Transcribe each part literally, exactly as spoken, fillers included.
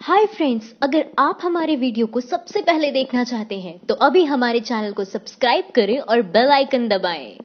Hi friends, अगर आप हमारे वीडियो को सबसे पहले देखना चाहते हैं तो अभी हमारे चैनल को सब्सक्राइब करें और बेल आइकन दबाएं।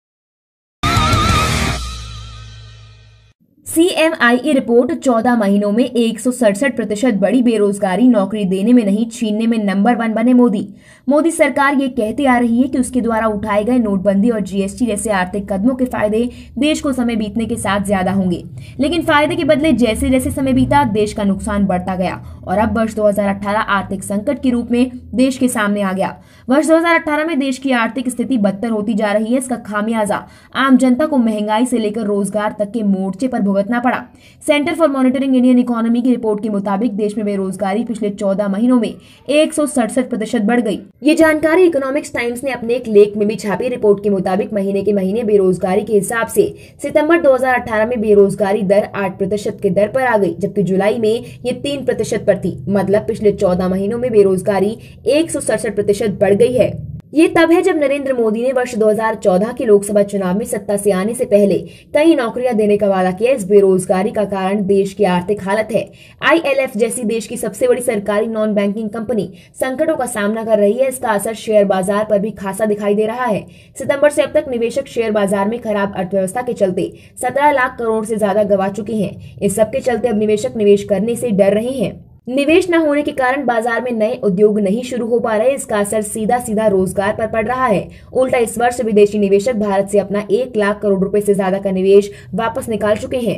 सीएमआईई रिपोर्ट चौदह महीनों में एक सौ सड़सठ प्रतिशत बड़ी बेरोजगारी, नौकरी देने में नहीं छीनने में नंबर वन बने मोदी। मोदी सरकार ये कहते आ रही है कि उसके द्वारा उठाए गए नोटबंदी और जीएसटी जैसे आर्थिक कदमों के फायदे देश को समय बीतने के साथ ज्यादा होंगे, लेकिन फायदे के बदले जैसे जैसे समय बीता देश का नुकसान बढ़ता गया और अब वर्ष दो हजार अठारह आर्थिक संकट के रूप में देश के सामने आ गया। वर्ष दो हजार अठारह में देश की आर्थिक स्थिति बदतर होती जा रही है। इसका खामियाजा आम जनता को महंगाई से लेकर रोजगार तक के मोर्चे पर भुगतना पड़ा। Centre for Monitoring Indian Economy की रिपोर्ट के मुताबिक देश में बेरोजगारी पिछले चौदह महीनों में एक सौ सड़सठ प्रतिशत बढ़ गई। ये जानकारी इकोनॉमिक्स टाइम्स ने अपने एक लेख में भी छापी। रिपोर्ट के मुताबिक महीने के महीने बेरोजगारी के हिसाब से सितंबर दो हजार अठारह में बेरोजगारी दर आठ प्रतिशत के दर पर आ गई, जबकि जुलाई में ये तीन प्रतिशत पर थी। मतलब पिछले चौदह महीनों में बेरोजगारी एक सौ सड़सठ प्रतिशत बढ़ गई है। ये तब है जब नरेंद्र मोदी ने वर्ष दो हजार चौदह के लोकसभा चुनाव में सत्ता से आने से पहले कई नौकरियां देने का वादा किया। इस बेरोजगारी का कारण देश की आर्थिक हालत है। आईएलएफ जैसी देश की सबसे बड़ी सरकारी नॉन बैंकिंग कंपनी संकटों का सामना कर रही है। इसका असर शेयर बाजार पर भी खासा दिखाई दे रहा है। सितंबर से अब तक निवेशक शेयर बाजार में खराब अर्थव्यवस्था के चलते सत्रह लाख करोड़ से ज्यादा गंवा चुके हैं। इस सब के चलते अब निवेशक निवेश करने से डर रहे हैं। निवेश न होने के कारण बाजार में नए उद्योग नहीं शुरू हो पा रहे। इसका असर सीधा सीधा रोजगार पर पड़ रहा है। उल्टा इस वर्ष विदेशी निवेशक भारत से अपना एक लाख करोड़ रुपए से ज्यादा का निवेश वापस निकाल चुके हैं।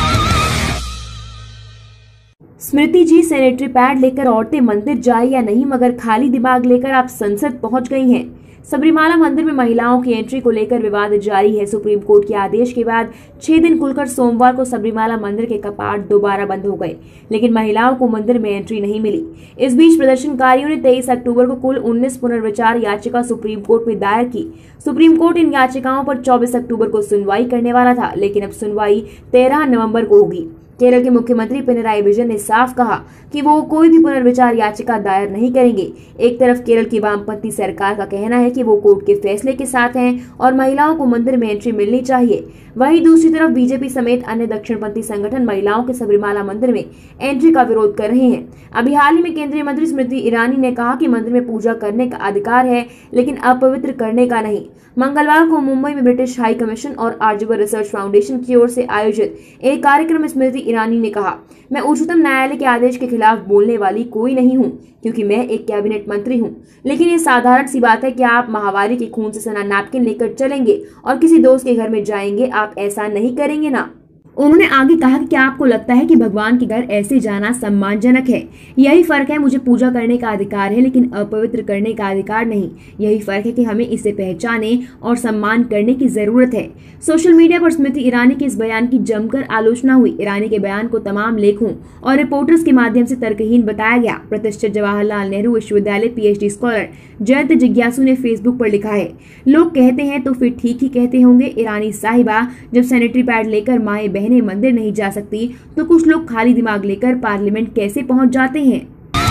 स्मृति जी, सैनिटरी पैड लेकर औरतें मंदिर जाए या नहीं, मगर खाली दिमाग लेकर आप संसद पहुंच गई हैं। सबरीमाला मंदिर में महिलाओं की एंट्री को लेकर विवाद जारी है। सुप्रीम कोर्ट के आदेश के बाद छह दिन खुलकर सोमवार को सबरीमाला मंदिर के कपाट दोबारा बंद हो गए, लेकिन महिलाओं को मंदिर में एंट्री नहीं मिली। इस बीच प्रदर्शनकारियों ने तेईस अक्टूबर को कुल उन्नीस पुनर्विचार याचिका सुप्रीम कोर्ट में दायर की। सुप्रीम कोर्ट इन याचिकाओं पर चौबीस अक्टूबर को सुनवाई करने वाला था, लेकिन अब सुनवाई तेरह नवम्बर को होगी। केरल के मुख्यमंत्री पिनराई विजयन ने साफ कहा कि वो कोई भी पुनर्विचार याचिका दायर नहीं करेंगे। एक तरफ केरल की वामपंथी सरकार का कहना है कि वो कोर्ट के फैसले के साथ हैं और महिलाओं को मंदिर में एंट्री मिलनी चाहिए, वहीं दूसरी तरफ बीजेपी समेत अन्य दक्षिणपंथी संगठन महिलाओं के सबरीमाला मंदिर में एंट्री का विरोध कर रहे हैं। अभी हाल ही में केंद्रीय मंत्री स्मृति ईरानी ने कहा कि मंदिर में पूजा करने का अधिकार है, लेकिन अपवित्र करने का नहीं। मंगलवार को मुंबई में ब्रिटिश हाई कमीशन और आर्जिवर रिसर्च फाउंडेशन की ओर से आयोजित एक कार्यक्रम में स्मृति ईरानी ने कहा, मैं उच्चतम न्यायालय के आदेश के खिलाफ बोलने वाली कोई नहीं हूं, क्योंकि मैं एक कैबिनेट मंत्री हूं। लेकिन ये साधारण सी बात है कि आप माहवारी के खून से सना नैपकिन लेकर चलेंगे और किसी दोस्त के घर में जाएंगे, आप ऐसा नहीं करेंगे ना। उन्होंने आगे कहा कि क्या आपको लगता है कि भगवान के घर ऐसे जाना सम्मानजनक है? यही फर्क है। मुझे पूजा करने का अधिकार है, लेकिन अपवित्र करने का अधिकार नहीं। यही फर्क है कि हमें इसे पहचाने और सम्मान करने की जरूरत है। सोशल मीडिया पर स्मृति ईरानी के इस बयान की जमकर आलोचना हुई। ईरानी के बयान को तमाम लेखों और रिपोर्टर्स के माध्यम से तर्कहीन बताया गया। प्रतिष्ठित जवाहरलाल नेहरू विश्वविद्यालय पीएचडी स्कॉलर जयंत जिज्ञासु ने फेसबुक पर लिखा है, लोग कहते हैं तो फिर ठीक ही कहते होंगे। ईरानी साहिबा, जब सैनिटरी पैड लेकर माएं बहनें मंदिर नहीं जा सकती तो कुछ लोग खाली दिमाग लेकर पार्लियामेंट कैसे पहुंच जाते हैं?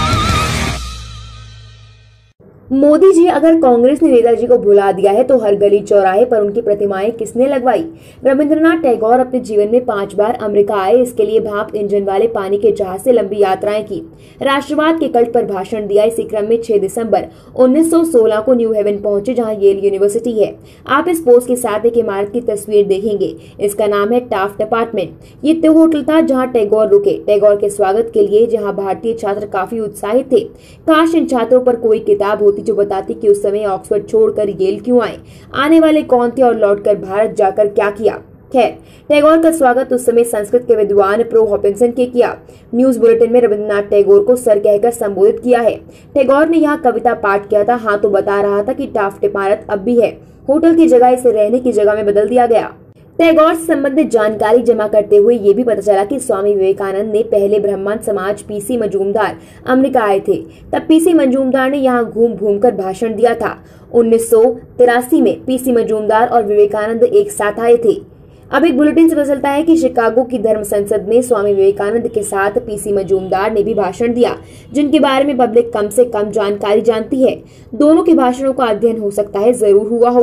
मोदी जी, अगर कांग्रेस ने नेताजी को भुला दिया है तो हर गली चौराहे पर उनकी प्रतिमाएं किसने लगवाई? रविंद्रनाथ टैगोर अपने जीवन में पांच बार अमेरिका आए। इसके लिए भाप इंजन वाले पानी के जहाज से लंबी यात्राएं की, राष्ट्रवाद के कल्ट पर भाषण दिया। इसी क्रम में छह दिसंबर उन्नीस सौ सोलह को न्यू हेवन पहुंचे, जहां येल यूनिवर्सिटी है। आप इस पोस्ट के साथ एक इमारत की तस्वीर देखेंगे। इसका नाम है टाफ्ट अपार्टमेंट। ये तो होटल था जहाँ टैगोर रुके, टैगोर के स्वागत के लिए, जहाँ भारतीय छात्र काफी उत्साहित थे। काश इन छात्रों पर कोई किताब होती जो बताती कि उस समय ऑक्सफोर्ड छोड़कर येल क्यों आए, आने वाले कौन थे और लौटकर भारत जाकर क्या किया। खैर, टैगोर का स्वागत उस समय संस्कृत के विद्वान प्रो हॉपिंसन के किया। न्यूज बुलेटिन में रविंद्रनाथ टैगोर को सर कहकर संबोधित किया है। टैगोर ने यहाँ कविता पाठ किया था। हाँ, तो बता रहा था कि टाफ्ट इमारत अब भी है। होटल की जगह इसे रहने की जगह में बदल दिया गया। टैगोर से संबंधित जानकारी जमा करते हुए ये भी पता चला कि स्वामी विवेकानंद ने पहले ब्राह्मण समाज पीसी मजूमदार अमेरिका आए थे। तब पीसी मजूमदार ने यहाँ घूम घूम कर भाषण दिया था। उन्नीस सौ तिरासी में पीसी मजूमदार और विवेकानंद एक साथ आए थे। अब एक बुलेटिन से पता चलता है कि शिकागो की धर्म संसद में स्वामी विवेकानंद के साथ पीसी मजूमदार ने भी भाषण दिया, जिनके बारे में पब्लिक कम से कम जानकारी जानती है। दोनों के भाषणों का अध्ययन हो सकता है जरूर हुआ होगा,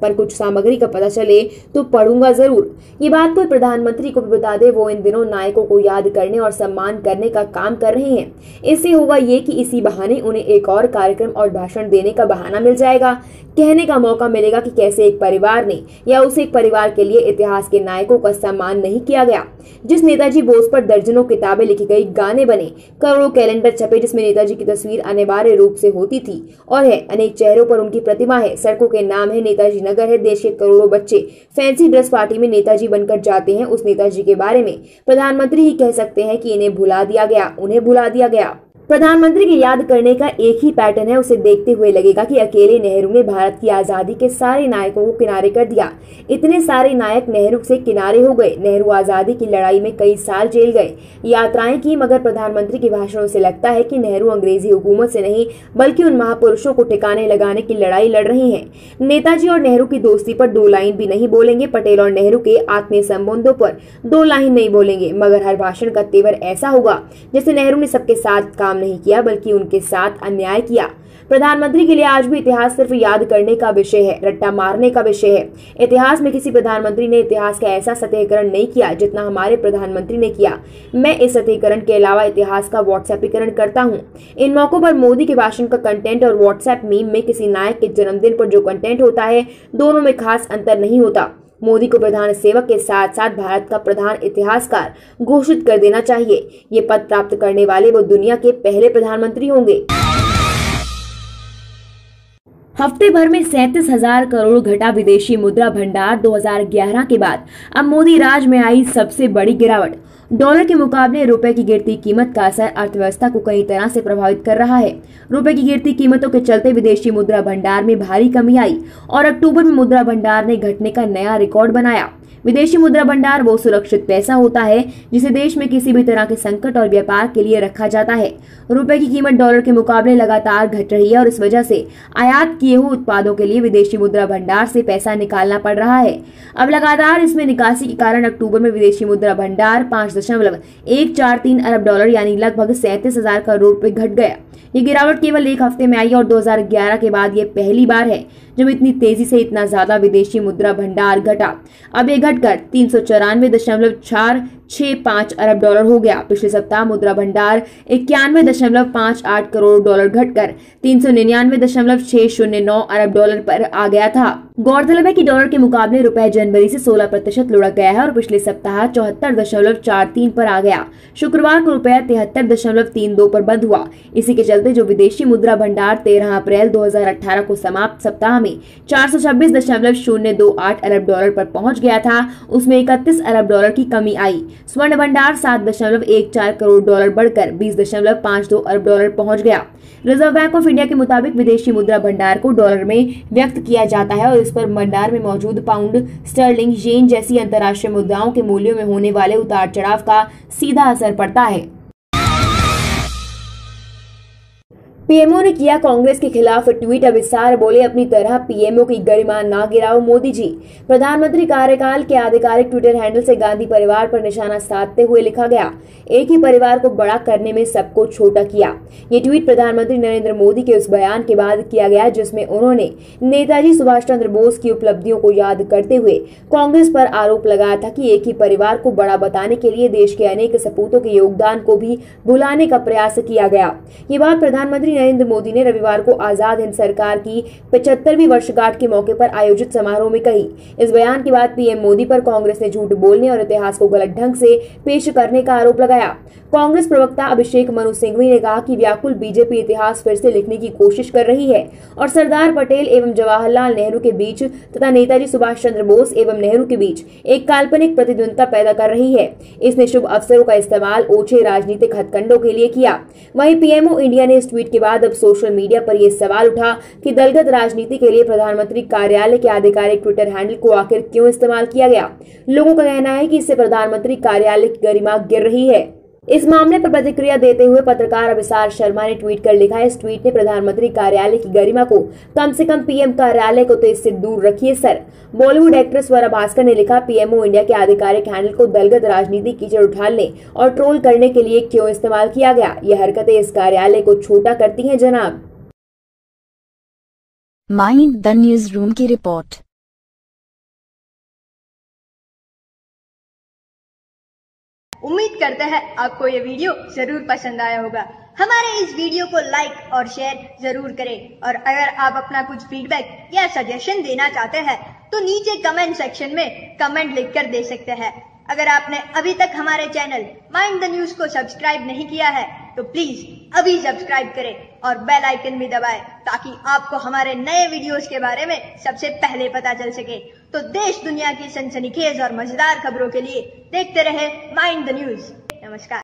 पर कुछ सामग्री का पता चले तो पढ़ूंगा जरूर। ये बात कोई प्रधानमंत्री को भी बता दे, वो इन दिनों नायकों को याद करने और सम्मान करने का काम कर रहे हैं। इससे होगा ये कि इसी बहाने उन्हें एक और कार्यक्रम और भाषण देने का बहाना मिल जाएगा, कहने का मौका मिलेगा कि कैसे एक परिवार ने या उस एक परिवार के लिए इतिहास के नायकों का सम्मान नहीं किया गया। जिस नेताजी बोस पर दर्जनों किताबें लिखी गई, गाने बने, करोड़ों कैलेंडर छपे जिसमें नेताजी की तस्वीर अनिवार्य रूप से होती थी और है, अनेक चेहरों पर उनकी प्रतिमा है, सड़कों के नाम है, नेताजी नगर है, देश के करोड़ों बच्चे फैंसी ड्रेस पार्टी में नेताजी बनकर जाते हैं। उस नेताजी के बारे में प्रधानमंत्री ही कह सकते हैं कि इन्हें भुला दिया गया, उन्हें भुला दिया गया। प्रधानमंत्री की याद करने का एक ही पैटर्न है। उसे देखते हुए लगेगा कि अकेले नेहरू ने भारत की आजादी के सारे नायकों को किनारे कर दिया। इतने सारे नायक नेहरू से किनारे हो गए। नेहरू आजादी की लड़ाई में कई साल जेल गए, यात्राएं की, मगर प्रधानमंत्री के भाषणों से लगता है कि नेहरू अंग्रेजी हुकूमत से नहीं बल्कि उन महापुरुषों को ठिकाने लगाने की लड़ाई लड़ रहे हैं। नेताजी और नेहरू की दोस्ती पर दो लाइन भी नहीं बोलेंगे, पटेल और नेहरू के आत्मीय संबंधों पर दो लाइन नहीं बोलेंगे, मगर हर भाषण का तेवर ऐसा होगा जैसे नेहरू ने सबके साथ काम नहीं किया बल्कि उनके साथ अन्याय किया। प्रधानमंत्री के लिए आज भी इतिहास सिर्फ याद करने का विषय है, रट्टा मारने का विषय है। इतिहास में किसी प्रधानमंत्री ने इतिहास का ऐसा सत्याग्रहण नहीं किया जितना हमारे प्रधानमंत्री ने किया। मैं इस सत्याग्रहण के अलावा इतिहास का व्हाट्सएपीकरण करता हूँ। इन मौकों पर मोदी के भाषण का कंटेंट और व्हाट्सएप मीम में किसी नायक के जन्मदिन पर जो कंटेंट होता है, दोनों में खास अंतर नहीं होता। मोदी को प्रधान सेवक के साथ साथ भारत का प्रधान इतिहासकार घोषित कर देना चाहिए। ये पद प्राप्त करने वाले वो दुनिया के पहले प्रधानमंत्री होंगे। हफ्ते भर में सैंतीस हजार करोड़ घटा विदेशी मुद्रा भंडार। दो हज़ार ग्यारह के बाद अब मोदी राज में आई सबसे बड़ी गिरावट। डॉलर के मुकाबले रुपए की गिरती कीमत का असर अर्थव्यवस्था को कई तरह से प्रभावित कर रहा है। रुपए की गिरती कीमतों के चलते विदेशी मुद्रा भंडार में भारी कमी आई और अक्टूबर में मुद्रा भंडार ने घटने का नया रिकॉर्ड बनाया। विदेशी मुद्रा भंडार वो सुरक्षित पैसा होता है जिसे देश में किसी भी तरह के संकट और व्यापार के लिए रखा जाता है। रुपए की कीमत डॉलर के मुकाबले लगातार घट रही है और इस वजह से आयात किए हुए उत्पादों के लिए विदेशी मुद्रा भंडार से पैसा निकालना पड़ रहा है। अब लगातार इसमें निकासी के कारण अक्टूबर में विदेशी मुद्रा भंडार पाँच दशमलव एक चार तीन अरब डॉलर यानी लगभग सैंतीस हजार करोड़ रुपए घट गया। ये गिरावट केवल एक हफ्ते में आई और दो हज़ार ग्यारह के बाद ये पहली बार है जब इतनी तेजी से इतना ज्यादा विदेशी मुद्रा भंडार घटा। अब ये घटकर तीन सौ चौरानवे दशमलव चार छह पाँच अरब डॉलर हो गया। पिछले सप्ताह मुद्रा भंडार इक्यानवे दशमलव पाँच आठ करोड़ डॉलर घटकर तीन सौ निन्यानवे दशमलव छह शून्य नौ अरब डॉलर पर आ गया था। गौरतलब है कि डॉलर के मुकाबले रुपए जनवरी से सोलह प्रतिशत लुढ़क गया है और पिछले सप्ताह चौहत्तर दशमलव चार तीन पर आ गया। शुक्रवार को रुपया तिहत्तर दशमलव तीन दो पर बंद हुआ। इसी के चलते जो विदेशी मुद्रा भंडार तेरह अप्रैल दो हजार अठारह को समाप्त सप्ताह में चार सौ छब्बीस दशमलव शून्य दो आठ अरब डॉलर पर पहुंच गया था, उसमें इकतीस अरब डॉलर की कमी आई। स्वर्ण भंडार सात दशमलव एक चार करोड़ डॉलर बढ़कर बीस दशमलव पाँच दो अरब डॉलर पहुंच गया। रिजर्व बैंक ऑफ इंडिया के मुताबिक विदेशी मुद्रा भंडार को डॉलर में व्यक्त किया जाता है और इस पर भंडार में मौजूद पाउंड, स्टर्लिंग, येन जैसी अंतर्राष्ट्रीय मुद्राओं के मूल्यों में होने वाले उतार चढ़ाव का सीधा असर पड़ता है। पीएमओ ने किया कांग्रेस के खिलाफ ट्वीट। अब इस्सार बोले अपनी तरह पीएमओ की गरिमा ना गिराओ मोदी जी। प्रधानमंत्री कार्यकाल के आधिकारिक ट्विटर हैंडल से गांधी परिवार पर निशाना साधते हुए लिखा गया, एक ही परिवार को बड़ा करने में सबको छोटा किया। ये ट्वीट प्रधानमंत्री नरेंद्र मोदी के उस बयान के बाद किया गया जिसमें उन्होंने नेताजी सुभाष चंद्र बोस की उपलब्धियों को याद करते हुए कांग्रेस पर आरोप लगाया था कि एक ही परिवार को बड़ा बताने के लिए देश के अनेक सपूतों के योगदान को भी भुलाने का प्रयास किया गया। ये बात प्रधानमंत्री नरेंद्र मोदी ने रविवार को आजाद हिंद सरकार की पचहत्तरवीं वर्षगांठ के मौके पर आयोजित समारोह में कही। इस बयान के बाद पीएम मोदी पर कांग्रेस ने झूठ बोलने और इतिहास को गलत ढंग से पेश करने का आरोप लगाया। कांग्रेस प्रवक्ता अभिषेक मनु सिंघवी ने कहा कि व्याकुल बीजेपी इतिहास फिर से लिखने की कोशिश कर रही है और सरदार पटेल एवं जवाहरलाल नेहरू के बीच तथा नेताजी सुभाष चंद्र बोस एवं नेहरू के बीच एक काल्पनिक प्रतिद्वंदता पैदा कर रही है। इसने शुभ अवसरों का इस्तेमाल ओछे राजनीतिक हथकंडों के लिए किया। वहीं पीएमओ इंडिया ने इस ट्वीट के बाद अब सोशल मीडिया पर यह सवाल उठा कि दलगत राजनीति के लिए प्रधानमंत्री कार्यालय के आधिकारिक ट्विटर हैंडल को आखिर क्यों इस्तेमाल किया गया। लोगों का कहना है कि इससे प्रधानमंत्री कार्यालय की गरिमा गिर रही है। इस मामले पर प्रतिक्रिया देते हुए पत्रकार अभिसार शर्मा ने ट्वीट कर लिखा है, इस ट्वीट ने प्रधानमंत्री कार्यालय की गरिमा को कम से कम पीएम कार्यालय को तो इससे दूर रखिए sir. Bollywood actress Swara Bhaskar ने लिखा, पीएमओ इंडिया के आधिकारिक हैंडल को दलगत राजनीति कीचड़ उछालने और ट्रोल करने के लिए क्यों इस्तेमाल किया गया। यह हरकतें इस कार्यालय को छोटा करती हैं जनाब। माइंड द न्यूज रूम की रिपोर्ट। उम्मीद करते हैं आपको ये वीडियो जरूर पसंद आया होगा। हमारे इस वीडियो को लाइक और शेयर जरूर करें और अगर आप अपना कुछ फीडबैक या सजेशन देना चाहते हैं तो नीचे कमेंट सेक्शन में कमेंट लिखकर दे सकते हैं। अगर आपने अभी तक हमारे चैनल माइंड द न्यूज को सब्सक्राइब नहीं किया है तो प्लीज अभी सब्सक्राइब करें और बेल आइकन भी दबाएं ताकि आपको हमारे नए वीडियोस के बारे में सबसे पहले पता चल सके। तो देश दुनिया की सनसनीखेज और मजेदार खबरों के लिए देखते रहे माइंड द न्यूज। नमस्कार।